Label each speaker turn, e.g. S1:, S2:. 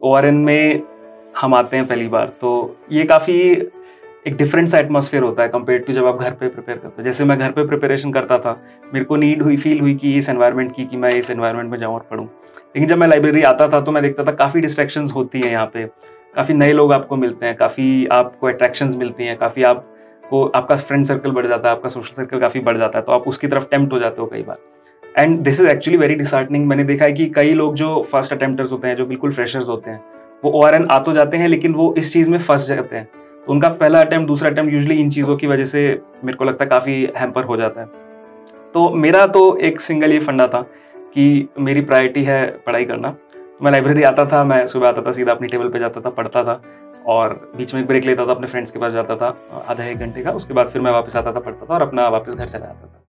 S1: ORN में हम आते हैं पहली बार, तो ये काफ़ी एक डिफरेंट सा एटमॉस्फेयर होता है कंपेयर टू जब आप घर पे प्रिपेयर करते हो। जैसे मैं घर पे प्रिपरेशन करता था, मेरे को फील हुई कि इस एनवायरनमेंट की, कि मैं इस एनवायरनमेंट में जाऊँ और पढूँ। लेकिन जब मैं लाइब्रेरी आता था तो मैं देखता था काफ़ी डिस्ट्रैक्शंस होती हैं यहाँ पे, काफ़ी नए लोग आपको मिलते हैं, काफ़ी आपको अट्रैक्शंस मिलती हैं, काफ़ी आपको आपका फ्रेंड सर्कल बढ़ जाता है, आपका सोशल सर्कल काफ़ी बढ़ जाता है, तो आप उसकी तरफ टेम्प्ट हो जाते हो कई बार। And this is actually very disheartening. मैंने देखा है कि कई लोग जो फर्स्ट अटेम्प्टर्स होते हैं, जो बिल्कुल फ्रेशर्स होते हैं, वो ओआरएन आ तो जाते हैं लेकिन वो इस चीज़ में फँस जाते हैं। तो उनका पहला अटेम्प्ट, दूसरा अटेम्प्ट यूजुअली इन चीज़ों की वजह से मेरे को लगता है काफ़ी हैम्पर हो जाता है। तो मेरा तो एक सिंगल ये फंडा था कि मेरी प्रायोरिटी है पढ़ाई करना। तो मैं लाइब्रेरी आता था, मैं सुबह आता था, सीधा अपनी टेबल पे जाता था, पढ़ता था और बीच में एक ब्रेक लेता था, अपने फ्रेंड्स के पास जाता था आधा 1 घंटे का। उसके बाद फिर मैं वापस आता था, पढ़ता था और अपना वापस घर चला आता था।